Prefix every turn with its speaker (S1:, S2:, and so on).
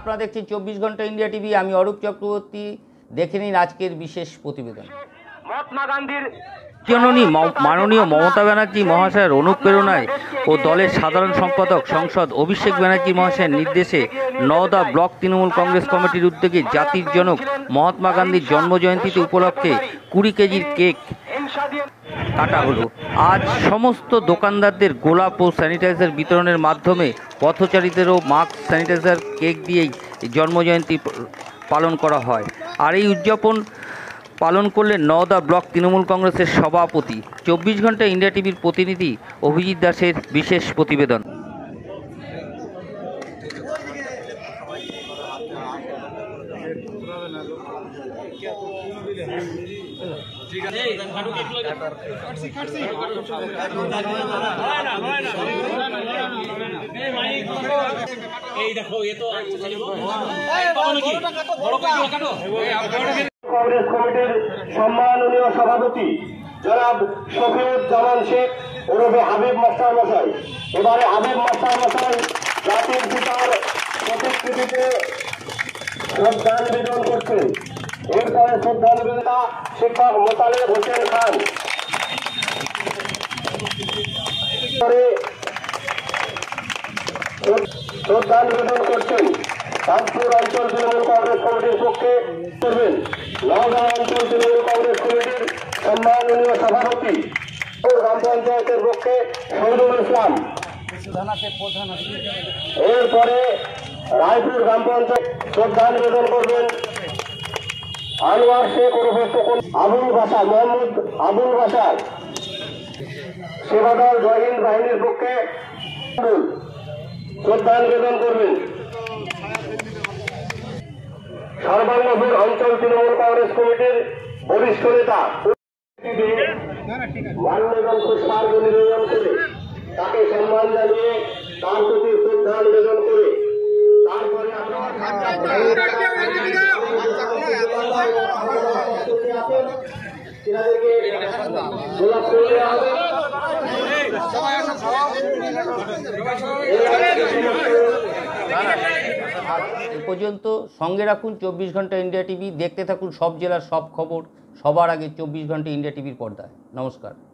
S1: আপনারা দেখছেন 24 ঘন্টা ইন্ডিয়া টিভি। আমি অরূপ চক্রবর্তী। দেখে নিন আজকের বিশেষ প্রতিবেদন।
S2: মহাত্মা গান্ধীর
S3: জননী মাননীয় মমতা ব্যানার্জি মহাশয়ের অনুপ্রেরণায় ও দলের সাধারণ সম্পাদক সংসদ অভিষেক ব্যানার্জি মহাশয়ের নির্দেশে নওদা ব্লক তৃণমূল কংগ্রেস কমিটির উদ্যোগে জাতির জনক মহাত্মা গান্ধীর জন্মজয়ন্তীতে উপলক্ষে 20 কেজির কেক কাটা হলো। আজ সমস্ত দোকানদারদের গোলাপ ও স্যানিটাইজার বিতরণের মাধ্যমে পথচারীদেরও মাস্ক, স্যানিটাইজার, কেক দিয়েই জন্মজয়ন্তী পালন করা হয়। আর এই উদযাপন পালন করলেন নওদা ব্লক তৃণমূল কংগ্রেসের সভাপতি। 24 ঘন্টা ইন্ডিয়া টিভির প্রতিনিধি অভিজিৎ দাসের বিশেষ প্রতিবেদন।
S2: কংগ্রেস কমিটির সম্মাননীয় সভাপতি জনাব শফিউজ্জামান শেখ ওরফে হাবিব মাস্টার মশাই। এবারে হাবিব মাস্টার মশাই জাতির পিতার প্রতিকৃতিতে শ্রদ্ধা নিবেদন করছেন। এরপরে শ্রদ্ধা নিবেদনটা শিক্ষক মোতালেব হোসেন খান শ্রদ্ধা নিবেদন করছেন। কানপুর অঞ্চল তৃণমূল কংগ্রেস কমিটির পক্ষে করবেন নওদা অঞ্চল তৃণমূল কংগ্রেস কমিটির সম্মাননীয় সভাপতি গ্রাম পঞ্চায়েতের পক্ষে শহীদুল ইসলাম। এরপরে রায়পুর গ্রাম পঞ্চায়েত শ্রদ্ধা নিবেদন করবেন আনোয়ার শেখ ওরফে আবুল বাসার, মোহাম্মদ আবুল বাসার। সেবাদল জয়হিন্দ বাহিনীর পক্ষে শ্রদ্ধা নিবেদন করবেন সর্বাঙ্গপুর অঞ্চল তৃণমূল কংগ্রেস কমিটির বরিষ্ঠ নেতা মাল্যবান পুষ্পার্ঘ নিবেদন করে তাকে সম্মান জানিয়ে তার প্রতি শ্রদ্ধা নিবেদন করে তারপরে গোলাপ ফুল দেওয়া হবে।
S1: এ পর্যন্ত সঙ্গে রাখুন 24 ঘন্টা ইন্ডিয়া টিভি। দেখতে থাকুন সব জেলার সব খবর সবার আগে 24 ঘন্টা ইন্ডিয়া টিভির পর্দায়। নমস্কার।